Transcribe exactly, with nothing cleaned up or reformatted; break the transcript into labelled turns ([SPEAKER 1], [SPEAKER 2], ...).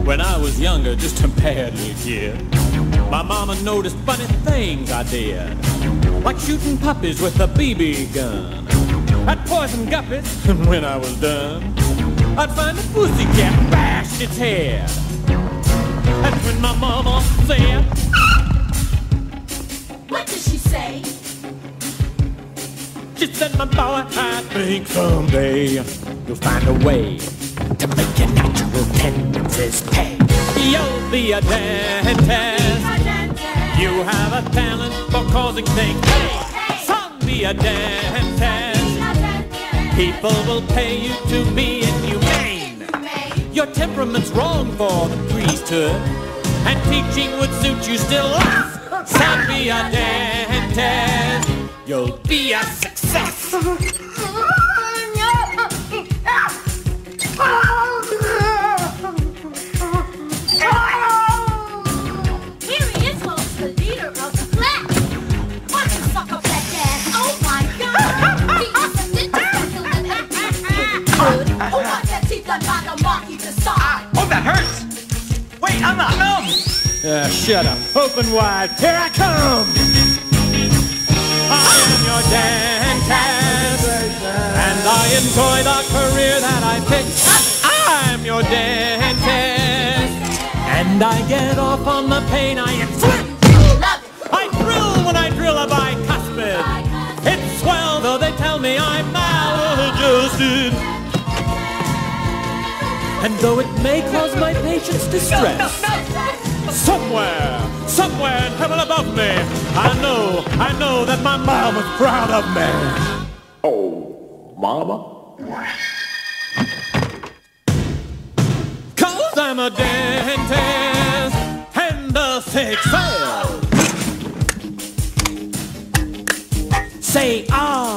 [SPEAKER 1] When I was younger, just a bad little kid, my mama noticed funny things I did, like shooting puppies with a B B gun. I'd poison guppies, and when I was done, I'd find a pussycat and bash its head. That's when my mama said,
[SPEAKER 2] what did she say?
[SPEAKER 1] She said, my boy, I think someday you'll find a way to make your natural tendencies pay. You'll be a dentist. You have a talent for causing things. Hey, son, be a dentist. People will pay you to be inhumane. Your temperament's wrong for the priesthood, and teaching would suit you still less. Son, be a dentist. You'll be a success.
[SPEAKER 2] Here he is, folks, the leader of the class. Watch him suck up that gas. Oh my God! He is a ninja special with an attitude. Oh, watch that teeth done by the monkey decide.
[SPEAKER 3] Oh, that hurts! Wait, I'm not numb!
[SPEAKER 1] Uh, shut up. Open wide. Here I come. I am your dentist, and I enjoy the career that I picked. I'm your dentist, and I get off on the pain I inflict. I thrill when I drill a bicuspid. It's swell, though they tell me I'm maladjusted. And though it may cause my patients distress,
[SPEAKER 3] No, no, no.
[SPEAKER 1] somewhere, somewhere in heaven above me, I know, I know that my mom was proud of me.
[SPEAKER 4] Oh, Mama?
[SPEAKER 1] Cause I'm a dentist, and the sick fail. Say, ah.